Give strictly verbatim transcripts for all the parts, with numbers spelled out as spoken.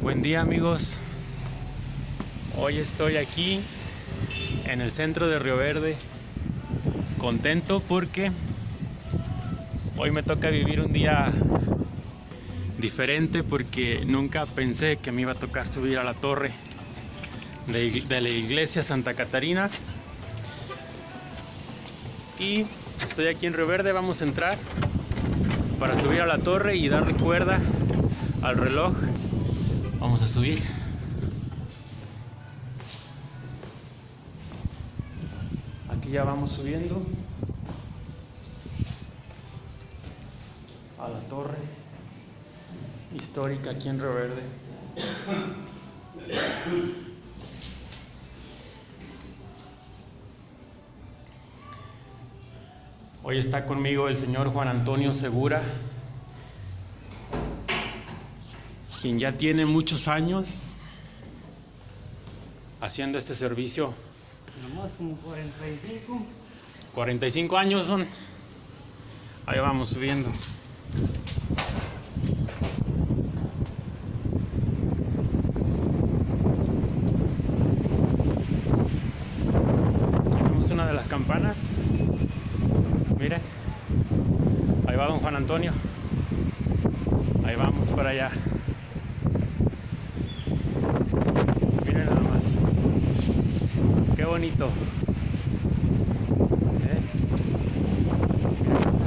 Buen día, amigos. Hoy estoy aquí en el centro de Río Verde, contento porque hoy me toca vivir un día diferente, porque nunca pensé que me iba a tocar subir a la torre de, de la iglesia Santa Catarina. Y estoy aquí en Río Verde. Vamos a entrar para subir a la torre y darle cuerda al reloj. Vamos a subir. Aquí ya vamos subiendo a la torre histórica aquí en Río Verde. Hoy está conmigo el señor Juan Antonio Segura, quien ya tiene muchos años haciendo este servicio. Nomás como cuarenta y cinco. cuarenta y cinco años son. Ahí vamos subiendo. Tenemos una de las campanas. Miren, ahí va don Juan Antonio. Ahí vamos para allá. Miren nada más. Qué bonito. ¿Eh? Miren, ahí está.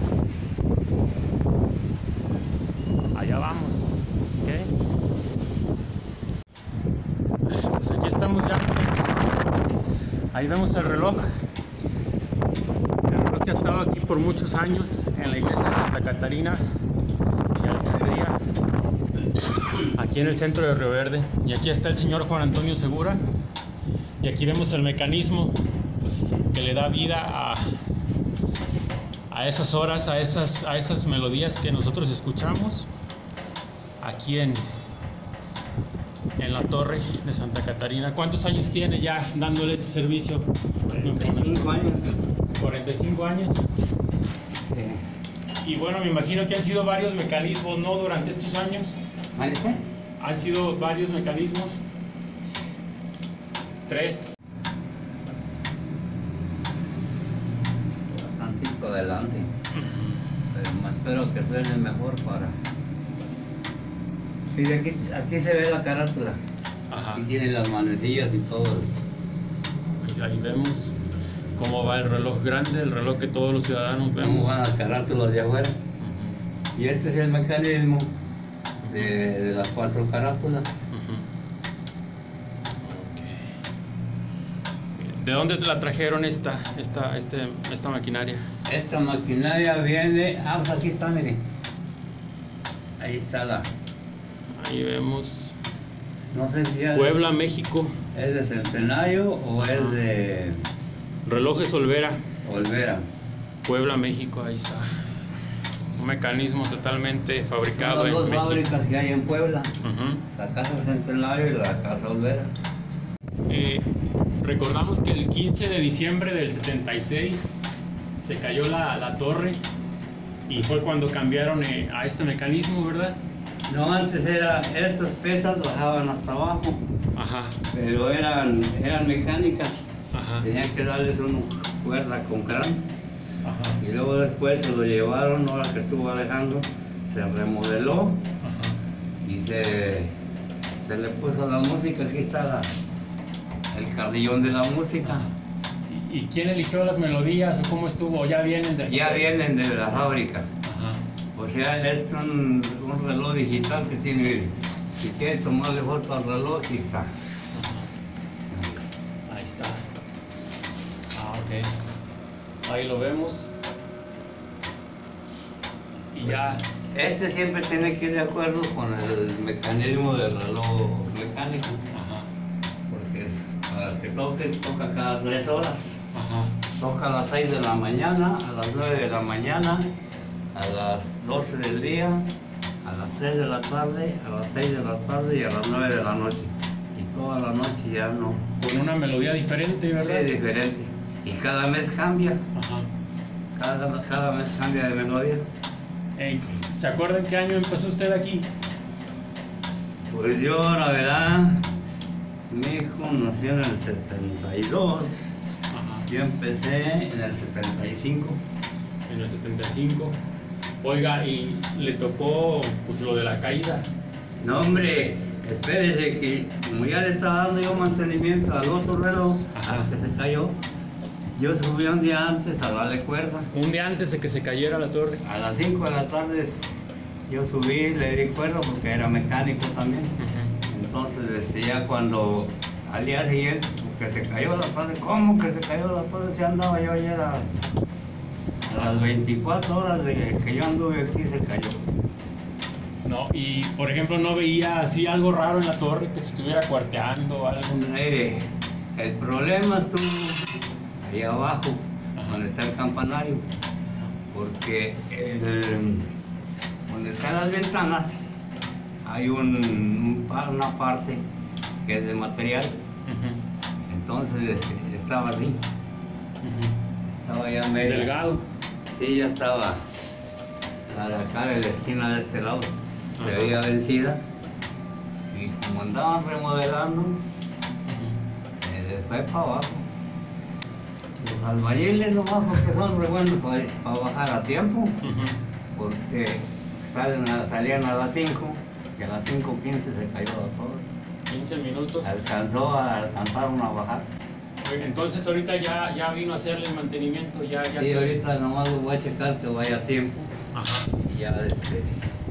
Allá vamos. ¿Okay? Pues aquí estamos ya. Ahí vemos el reloj. Que ha estado aquí por muchos años en la iglesia de Santa Catarina y Alejandría, aquí en el centro de Río Verde. Y aquí está el señor Juan Antonio Segura, y aquí vemos el mecanismo que le da vida a, a esas horas, a esas, a esas melodías que nosotros escuchamos aquí en, en la torre de Santa Catarina. ¿Cuántos años tiene ya dándole este servicio? cuarenta y cinco años. cuarenta y cinco años. Eh, Y bueno, me imagino que han sido varios mecanismos, ¿no? Durante estos años. ¿Parece? Han sido varios mecanismos. Tres. Tantito adelante. Pero espero que suene mejor para... Y aquí, aquí se ve la carátula. Ajá. Aquí tiene las manecillas y todo. Ahí, ahí vemos cómo va el reloj grande, el reloj que todos los ciudadanos Cómo vemos. van las carátulas de afuera. Uh-huh. Y este es el mecanismo de, de las cuatro carátulas. Uh-huh. Okay. ¿De dónde te la trajeron esta, esta, este, esta maquinaria? Esta maquinaria viene... Ah, pues aquí está, mire. Ahí está la... Ahí vemos No sé si es, Puebla, México. es de Centenario o es de Relojes Olvera, Olvera. Puebla, México. Ahí está. Un mecanismo totalmente fabricado Son las dos en México. fábricas que hay en Puebla. Uh-huh. La Casa Centenario y la Casa Olvera. Eh, recordamos que el quince de diciembre del setenta y seis se cayó la, la torre, y fue cuando cambiaron eh, a este mecanismo, ¿verdad? No, antes era, estas pesas bajaban hasta abajo, Ajá, pero eran, eran mecánicas. ajá, Tenían que darles una cuerda con crán. ajá, Y luego después se lo llevaron, ahora que estuvo Alejandro, se remodeló ajá. y se, se le puso la música. Aquí está la, el carrillón de la música. ¿Y, y quién eligió las melodías o cómo estuvo? ¿Ya vienen de Ya vienen de la fábrica. Ajá. O sea, es un, un reloj digital que tiene, mire, si quiere tomarle foto al reloj, aquí está. Ajá. Ahí está. Ah, ok. Ahí lo vemos. Y ya. Este siempre tiene que ir de acuerdo con el mecanismo del reloj mecánico, Ajá, porque para el que toque, toca cada tres horas. ajá. Toca a las seis de la mañana, a las nueve de la mañana, a las doce del día, a las tres de la tarde, a las seis de la tarde y a las nueve de la noche. Y toda la noche ya no. Con una melodía diferente, ¿verdad? Sí, diferente. Y cada mes cambia, Ajá. cada, cada mes cambia de melodía. Ey, ¿se acuerdan qué año empezó usted aquí? Pues yo, la verdad, mi hijo nació en el setenta y dos. Ajá. Yo empecé en el setenta y cinco. En el setenta y cinco. Oiga, y le tocó pues lo de la caída. No, hombre, espérese que como ya le estaba dando yo mantenimiento al otro reloj, Ajá. al que se cayó, yo subí un día antes a darle cuerda. Un día antes de que se cayera la torre. A las cinco de la tarde yo subí, le di cuerda porque era mecánico también. Ajá. Entonces, este, ya cuando al día siguiente, pues, que se cayó la torre, ¿cómo que se cayó la torre? Si andaba yo ayer a, a las veinticuatro horas de que yo anduve aquí, se cayó. No, y por ejemplo, ¿no veía así algo raro en la torre, que se estuviera cuarteando o algo? Mire, el problema estuvo ahí abajo, Ajá. donde está el campanario, porque el, donde están las ventanas hay un, un pa- una parte que es de material. Ajá. Entonces este, estaba así, Ajá. estaba ya medio. Delgado. Sí, ya estaba la de acá de la esquina de este lado, se Ajá. veía vencida. Y como andaban remodelando, Ajá. eh, se fue para abajo. Los albañiles nomás porque son re buenos para, para bajar a tiempo, Ajá. porque salen a- salían a las cinco, y a las cinco quince se cayó la torre. quince minutos. Alcanzó a alcanzaron a bajar. Oiga, entonces ahorita ya, ya vino a hacerle el mantenimiento, ya, ya Sí, se- ahorita nomás lo voy a checar que vaya a tiempo Ajá. y ya este,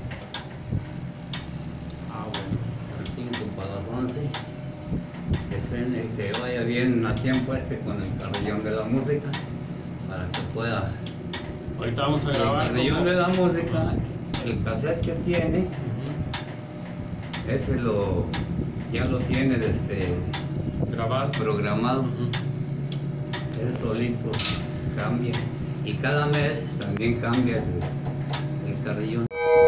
Ah, bueno. a las cinco para las once, que, suene, que vaya bien a tiempo este con el carrillón de la música, para que pueda. Ahorita vamos a El grabar. carrillón como- de la música, el cassette que tiene, Ujú. ese lo, ya lo tiene este, Grabado. programado, Ujú. él solito cambia, y cada mes también cambia el, el carrillón.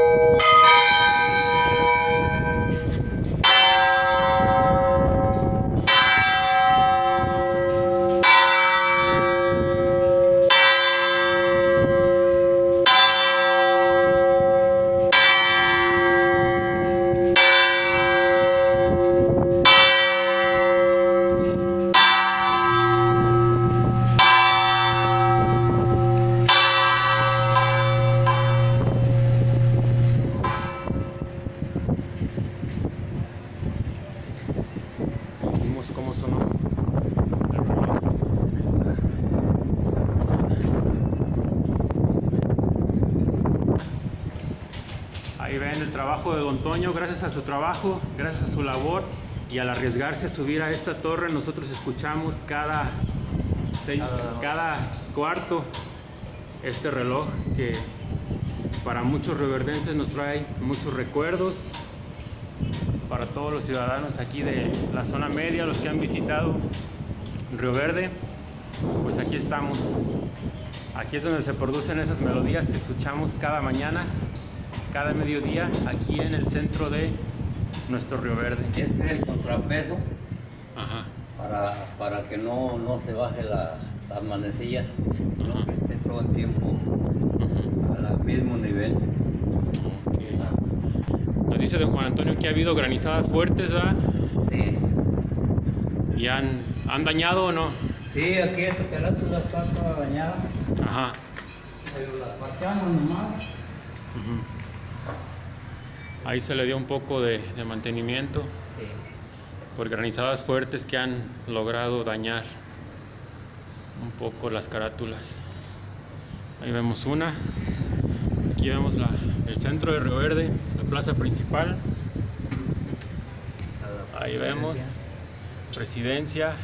Vimos cómo sonó el reloj. Ahí está. Ahí ven el trabajo de Don Toño. Gracias a su trabajo, gracias a su labor y al arriesgarse a subir a esta torre, nosotros escuchamos cada, seis- cada cuarto este reloj que para muchos rioverdenses nos trae muchos recuerdos. Para todos los ciudadanos aquí de la zona media, los que han visitado Río Verde, pues aquí estamos. Aquí es donde se producen esas melodías que escuchamos cada mañana, cada mediodía, aquí en el centro de nuestro Río Verde. Este es el contrapeso Ajá. para, para que no, no se baje la- las manecillas, Ajá. que esté todo el tiempo Ujú. al mismo nivel. Ok. Nos dice don Juan Antonio que ha habido granizadas fuertes, ¿verdad? Sí, ¿Y han, han dañado o no? sí, aquí esta carátula está toda dañada, Ajá. pero la parchamos nomás. Ujú. Ahí se le dio un poco de, de mantenimiento Sí. por granizadas fuertes que han logrado dañar un poco las carátulas. Ahí vemos una. Aquí vemos la, el centro de Río Verde, la plaza principal. Ahí vemos Presidencia,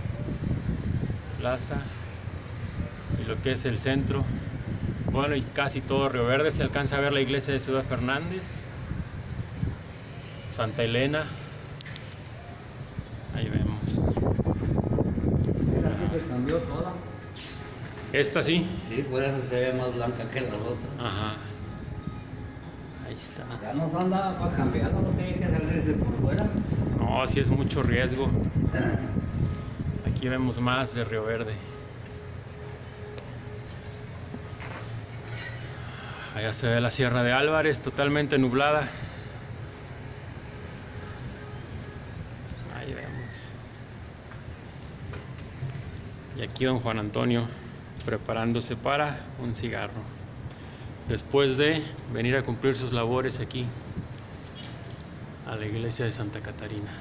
plaza y lo que es el centro. Bueno, y casi todo Río Verde. Se alcanza a ver la iglesia de Ciudad Fernández, Santa Elena. Ahí vemos. Mira, aquí se cambió toda. Esta sí. Sí, por eso se ve más blanca que las otras. Ajá. Ahí está. Ya nos anda para cambiar, no tiene que salirse por fuera. No, sí es mucho riesgo. Aquí vemos más de Río Verde. Allá se ve la Sierra de Álvarez totalmente nublada. Ahí vemos. Y aquí don Juan Antonio preparándose para un cigarro, después de venir a cumplir sus labores aquí a la iglesia de Santa Catarina.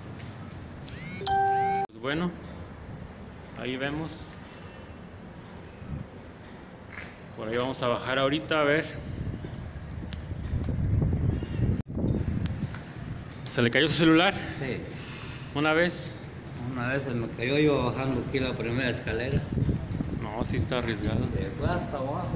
Pues bueno, ahí vemos. Por ahí vamos a bajar ahorita a ver. ¿Se le cayó su celular? Sí. Una vez. Una vez se me cayó, iba bajando aquí la primera escalera. No, sí está arriesgado. Se fue hasta abajo.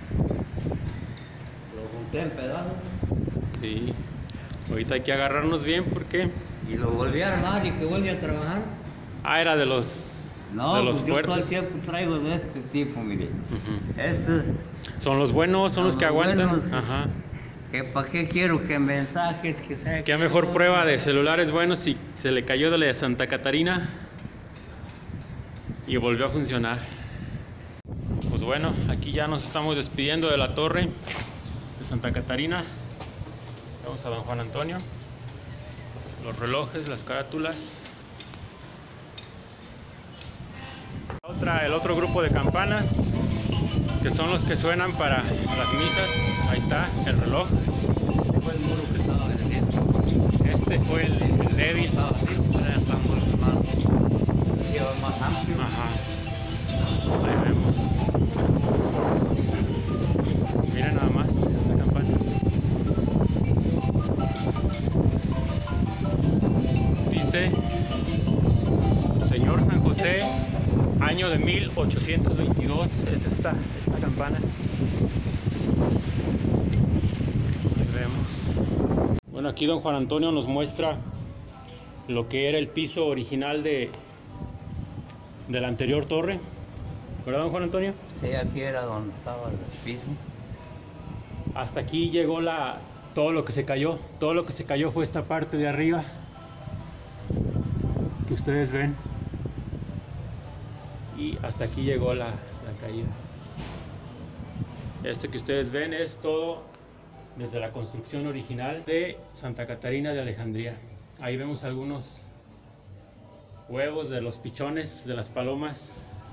Lo junté en pedazos. Sí. Ahorita hay que agarrarnos bien porque... Y lo volví a armar y que volví a trabajar. Ah, era de los... No, de los pues yo todo el fuertes. tiempo traigo de este tipo, mire. Ujú. Estos Son los buenos, son Son los que los aguantan. buenos. Ajá. que para qué quiero que mensajes, que sea... Qué mejor prueba de celulares buenos si se le cayó de la de Santa Catarina y volvió a funcionar. Pues bueno, aquí ya nos estamos despidiendo de la torre de Santa Catarina. Vamos a don Juan Antonio. Los relojes, las carátulas. Otra, el otro grupo de campanas, que son los que suenan para las misas. Ahí está el reloj. Este fue el muro que estaba venciendo. Este fue el, el débil. Estaba así, pero ya está mucho más, lleva más amplio. Ajá. Ahí vemos. Miren nada más esta campana. Dice Señor San José, año de mil ochocientos veintidós. Es esta, esta campana. Ahí vemos. Bueno, aquí don Juan Antonio nos muestra lo que era el piso original de, de la anterior torre. ¿Verdad, don Juan Antonio? Sí, aquí era donde estaba el piso. Hasta aquí llegó la, todo lo que se cayó. Todo lo que se cayó fue esta parte de arriba que ustedes ven. Y hasta aquí llegó la, la caída. Este que ustedes ven es todo desde la construcción original de Santa Catarina de Alejandría. Ahí vemos algunos huevos de los pichones, de las palomas.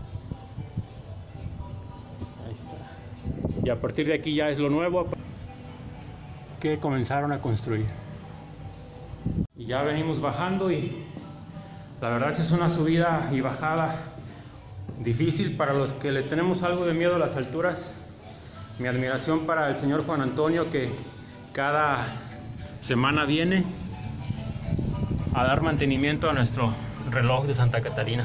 Ahí está. Y a partir de aquí ya es lo nuevo que comenzaron a construir. Y ya venimos bajando y la verdad es una subida y bajada difícil para los que le tenemos algo de miedo a las alturas. Mi admiración para el señor Juan Antonio, que cada semana viene a dar mantenimiento a nuestro reloj de Santa Catarina.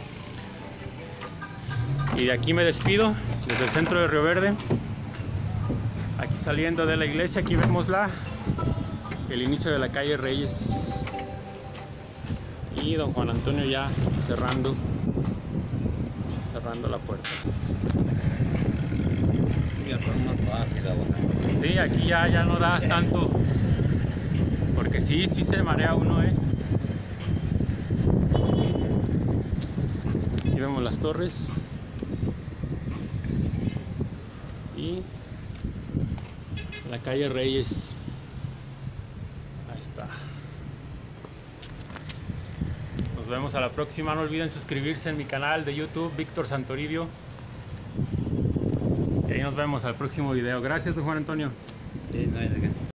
Y de aquí me despido desde el centro de Río Verde. Aquí saliendo de la iglesia, aquí vemos la, el inicio de la calle Reyes. Y don Juan Antonio ya cerrando, cerrando la puerta. Ya está más fácil ahora. Sí, aquí ya, ya no da tanto, porque sí, sí se marea uno, ¿eh? Aquí vemos las torres. Y la calle Reyes. Ahí está. Nos vemos a la próxima. No olviden suscribirse en mi canal de YouTube, Víctor Santoribio. Y ahí nos vemos al próximo video. Gracias, don Juan Antonio. Sí, no hay de qué.